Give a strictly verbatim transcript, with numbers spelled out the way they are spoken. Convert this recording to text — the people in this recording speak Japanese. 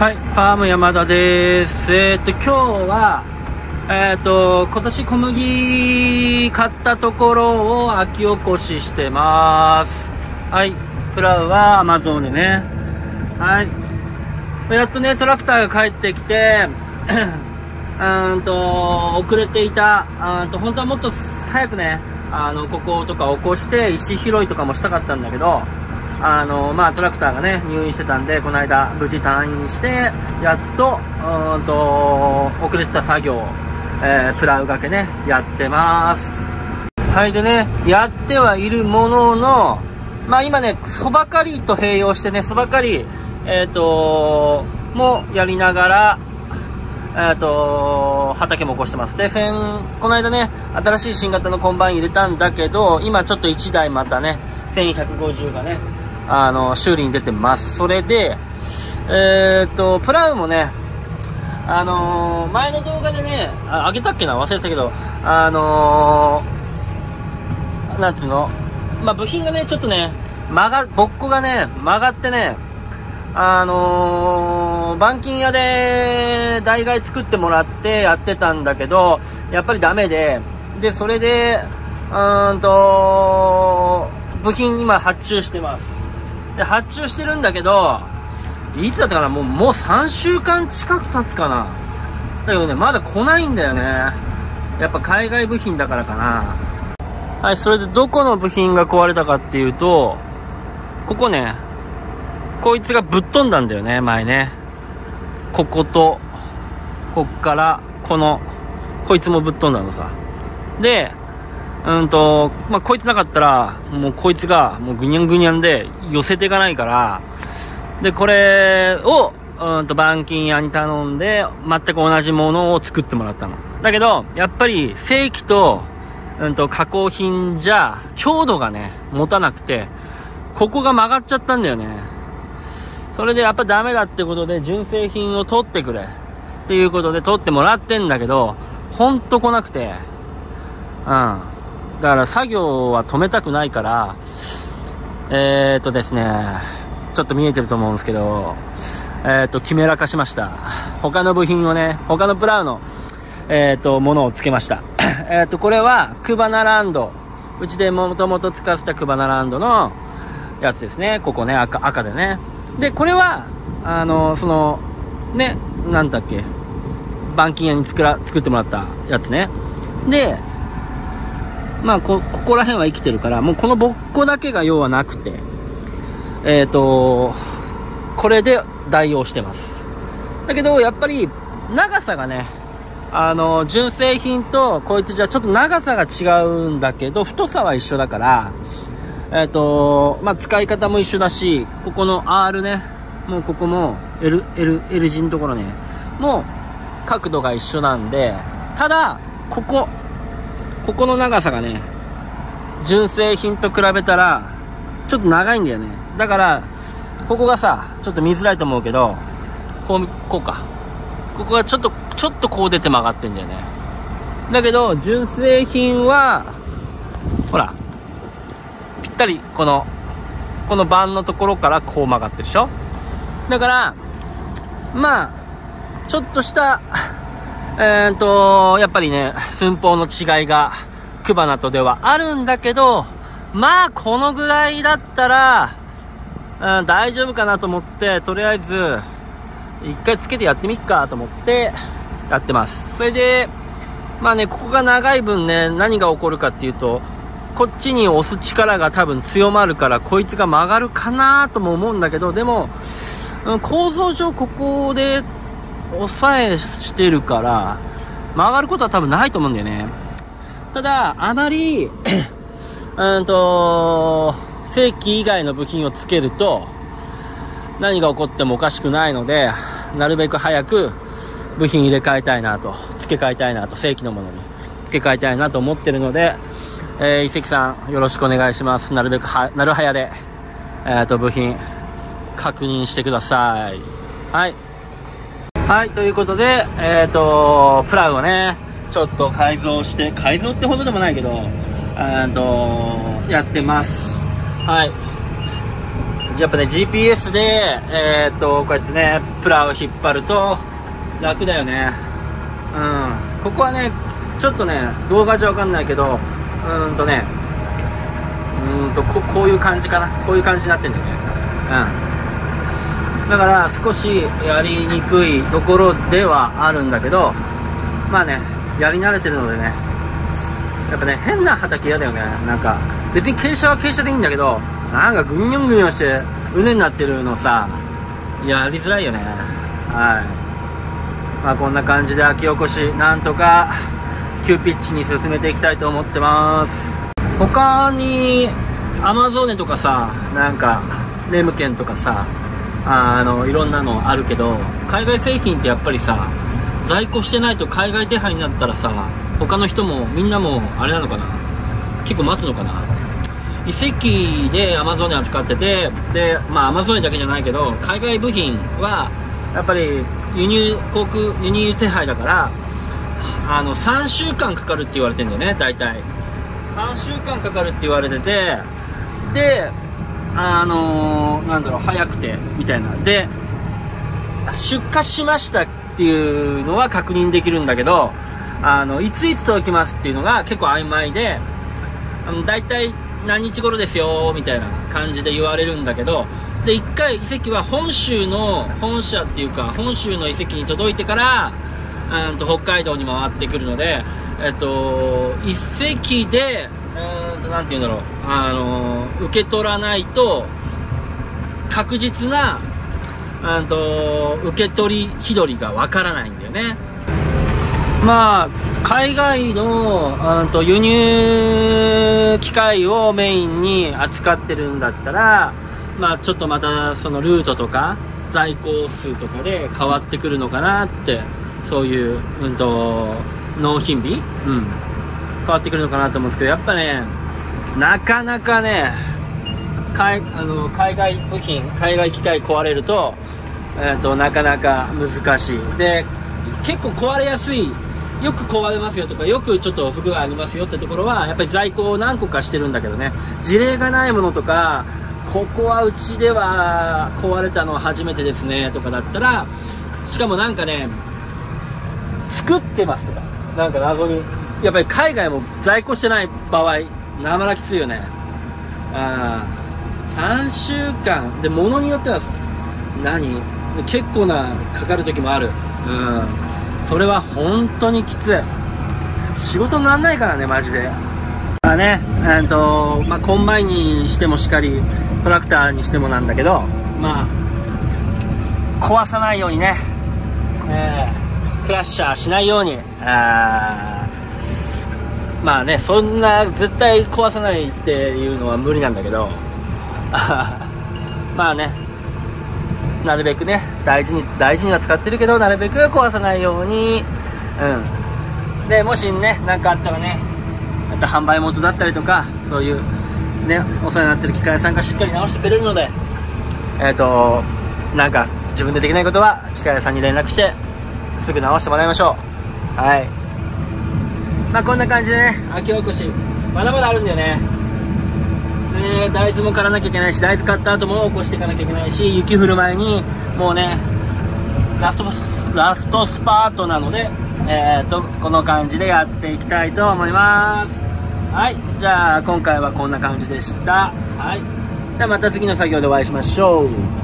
はい、パーム山田です。えっと今日はえっと今年小麦買ったところを秋起こししてます。はい、プラウはアマゾンでね。はい、やっとねトラクターが帰ってきてうんと遅れていたうんと本当はもっと早くねあのこことか起こして石拾いとかもしたかったんだけど、あのまあ、トラクターがね入院してたんでこの間無事退院してやっとうんと遅れてた作業、えー、プラウ掛けねやってます。はいでねやってはいるものの、まあ今ねそば刈りと併用してねそば刈りえっ、ー、ともやりながらえー、と畑も起こしてます。で先この間ね新しい新型のコンバイン入れたんだけど今ちょっといちだいまたねせんひゃくごじゅうがねあの修理に出てます。それでえっ、ー、とプラウもねあのー、前の動画でねあげたっけな忘れてたけどあのー、なんつうのまあ部品がねちょっとね曲がぼっこがね曲がってねあのー、板金屋で代替作ってもらってやってたんだけどやっぱりダメででそれでうーんと部品今発注してます。で発注してるんだけどいつだったかなもう、もうさんしゅうかん近く経つかな。だけどねまだ来ないんだよね。やっぱ海外部品だからかな。はい、それでどこの部品が壊れたかっていうとここねこいつがぶっ飛んだんだよね前ね。こことこっからこのこいつもぶっ飛んだのさ。でうんとまあこいつなかったらもうこいつがもうぐにゃんぐにゃんで寄せていかないから、でこれをうんと板金屋に頼んで全く同じものを作ってもらったの。だけどやっぱり正規とうんと加工品じゃ強度がね持たなくてここが曲がっちゃったんだよね。それでやっぱダメだってことで純正品を取ってくれっていうことで取ってもらってんだけどほんと来なくて、うんだから作業は止めたくないからえーっとですねちょっと見えてると思うんですけどえーっとキメラ化しました。他の部品をね他のプラウのえーっとものをつけましたえーっとこれはクバナランドうちでもともと使ってたクバナランドのやつですね。ここね 赤, 赤でねでこれはあのそのねなんだっけ板金屋に作ら作ってもらったやつね。でまあ こ, ここら辺は生きてるからもうこのぼっこだけが要はなくてえっ、ー、とこれで代用してます。だけどやっぱり長さがねあの純正品とこいつじゃちょっと長さが違うんだけど太さは一緒だからえっ、ー、とまあ使い方も一緒だしここの R ねもうここも L, L, L 字のところねもう角度が一緒なんで、ただここここの長さがね純正品と比べたらちょっと長いんだよね。だからここがさちょっと見づらいと思うけどこうこうかここがちょっとちょっとこう出て曲がってんだよね。だけど純正品はほらぴったりこのこの板のところからこう曲がってるでしょ。だからまあちょっとしたえーとやっぱりね寸法の違いがクバナとではあるんだけどまあこのぐらいだったら、うん、大丈夫かなと思ってとりあえず一回つけてやってみっかと思ってやってます。それでまあねここが長い分ね何が起こるかっていうとこっちに押す力が多分強まるからこいつが曲がるかなとも思うんだけどでも、うん、構造上ここで抑えしてるから曲がることは多分ないと思うんだよね。ただあまりうんと正規以外の部品をつけると何が起こってもおかしくないのでなるべく早く部品入れ替えたいなと付け替えたいなと正規のものに付け替えたいなと思ってるので、えー、伊関さんよろしくお願いします。なるべくはなるはやで、えー、と部品確認してください。はいはいということでえっ、ー、とプラウをねちょっと改造して改造ってほどでもないけどえっとやってます。はいやっぱね ジーピーエス でえー、っとこうやってねプラを引っ張ると楽だよね。うん、ここはねちょっとね動画じゃわかんないけど、うーんとねうーんと こ, こういう感じかな、こういう感じになってんだよね。うん、だから少しやりにくいところではあるんだけど、まあねやり慣れてるのでね、やっぱね変な畑嫌だよね。なんか別に傾斜は傾斜でいいんだけど、なんかグニョングニョンして畝になってるのさ、やりづらいよね。はい、まあこんな感じで秋おこしなんとか急ピッチに進めていきたいと思ってます。他にアマゾーネとかさ、なんかネムケンとかさ、あのいろんなのあるけど、海外製品ってやっぱりさ在庫してないと海外手配になったらさ、他の人もみんなもあれなのかな、結構待つのかな。移籍でアマゾーネ扱ってて、でまあアマゾーネだけじゃないけど海外部品はやっぱり輸入航空輸入手配だから、あのさんしゅうかんかかるって言われてんだよね。大体さんしゅうかんかかるって言われてて、であのー、なんだろう早くてみたいなで出荷しましたっていうのは確認できるんだけど、あのいついつ届きますっていうのが結構曖昧で、あの大体何日頃ですよみたいな感じで言われるんだけど、でいっかい移籍は本州の本社っていうか本州の移籍に届いてからうんと北海道に回ってくるので、えっと移籍でうんとなんていうんだろう、あの受け取らないと確実なうんと受け取り日取りがわからないんだよね。まあ海外のうんと輸入機械をメインに扱ってるんだったら、まあちょっとまたそのルートとか在庫数とかで変わってくるのかなって、そういううんと納品日、うん、変わってくるのかなと思うんですけど、やっぱねなかなかね海あの海外部品海外機械壊れると、えー、となかなか難しいで、結構壊れやすい、よく壊れますよとかよくちょっと不具合ありますよってところはやっぱり在庫を何個かしてるんだけどね、事例がないものとかここはうちでは壊れたのは初めてですねとかだったら、しかもなんかね作ってますとかなんか謎にやっぱり海外も在庫してない場合なまらきついよね。あさんしゅうかんで物によっては何結構なかかる時もある。うんそれは本当にきつい、仕事にならないからねマジで。まあね、えーとまあ、コンバインにしてもしっかりトラクターにしてもなんだけど、まあ壊さないようにね、えー、クラッシャーしないように、あまあねそんな絶対壊さないっていうのは無理なんだけどまあねなるべくね大事に大事には使ってるけど、なるべく壊さないように、うんでもしね何かあったらね、あと販売元だったりとかそういうねお世話になってる機械屋さんがしっかり直してくれるので、えっとなんか自分でできないことは機械屋さんに連絡してすぐ直してもらいましょう。はいまあこんな感じでね秋おこしまだまだあるんだよね。ね、大豆も刈らなきゃいけないし、大豆刈った後も起こしていかなきゃいけないし、雪降る前にもうねラストラストスパートなので、えー、とこの感じでやっていきたいと思います。はい、じゃあ今回はこんな感じでした。はい、ではまた次の作業でお会いしましょう。